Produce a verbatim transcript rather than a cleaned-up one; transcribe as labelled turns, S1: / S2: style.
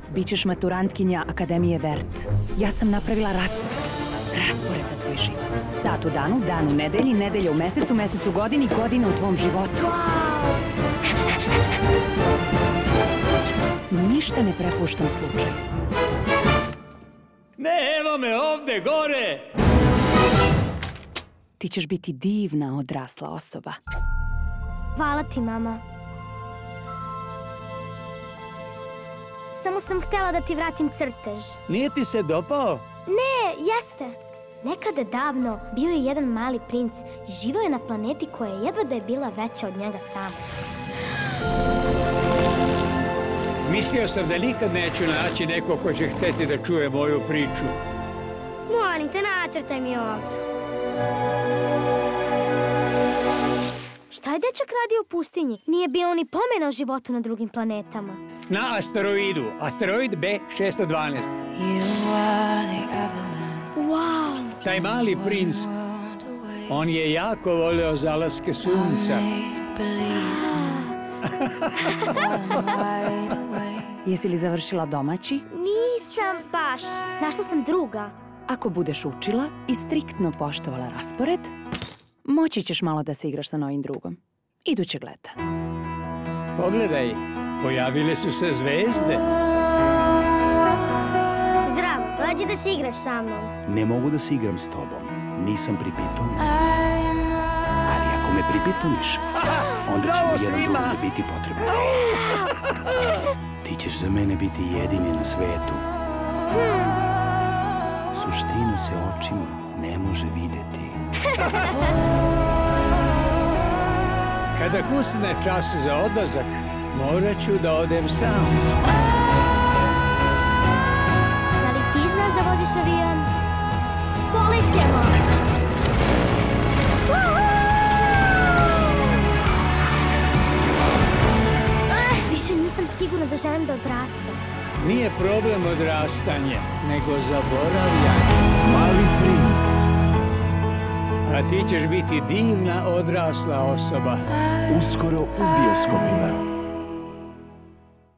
S1: Bićeš maturantkinja Akademije Vert. Ja sam napravila raspored. Raspored za tvoj život. Sat u danu, dan u nedelji, nedelja u mesecu, mesec u godini, godina u tvom životu. Ništa ne prepuštam slučaju.
S2: Ne, evo me ovde, gore!
S1: Ti ćeš biti divna odrasla osoba.
S3: Hvala ti, mama. Samo sam htjela da ti vratim crtež.
S2: Nije ti se dopao?
S3: Ne, jeste. Nekada davno bio je jedan mali princ i živio je na planeti koja je jedva da je bila veća od njega sama.
S2: Mislio sam da nikad neću naći neko ko će hteti da čuje moju priču.
S3: Molim te, nacrtaj mi ovdje. Šta je dečak radio u pustinji? Nije bio ni pomena o životu na drugim planetama.
S2: Na asteroidu. Asteroid B šesto dvanaest.
S3: Wow!
S2: Taj mali princ, on je jako voleo zalaske sunca.
S1: Jesi li završila domaći?
S3: Nisam baš. Našla sam druga.
S1: Ako budeš učila i striktno poštovala raspored, moći ćeš malo da se igraš sa novim drugom. Idućeg leta.
S2: Pogledaj, pojavile su se zvezde.
S3: Zdravo, dođi da se igraš sa mnom.
S4: Ne mogu da se igram s tobom. Nisam pripiton. Ali ako me pripitoniš, onda će mi jedan drugom biti potrebno. Ti ćeš za mene biti jedini na svetu. Suština se očima ne može videti.
S2: Kada kucne čas za odlazak, morat ću da odem sam.
S3: Da li ti znaš da voziš avion? Polećemo! Više nisam sigurna da želim da odrastam.
S2: Nije problem odrastanje, nego zaboravljanje. Mali princ. A ti ćeš biti divna odrasla osoba.
S4: Uskoro u bioskopima.